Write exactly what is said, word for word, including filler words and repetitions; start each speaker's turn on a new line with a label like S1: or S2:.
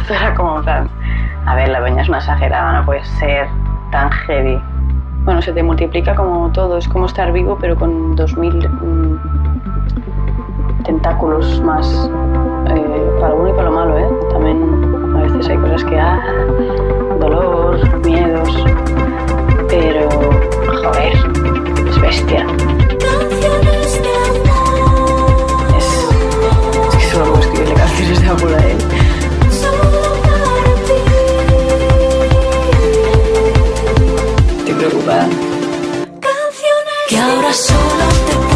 S1: esto era como tan... A ver, la peña es una exagerada, no puede ser tan heavy. Bueno, se te multiplica como todo, es como estar vivo pero con dos mil mmm, tentáculos más, eh, para lo bueno y para lo malo, ¿eh? También a veces hay cosas que, ah, dolor, miedos, pero, joder, es bestia. Es, es que solo puedo escribirle canciones de amor a él. Estoy preocupada.
S2: Que ahora solo te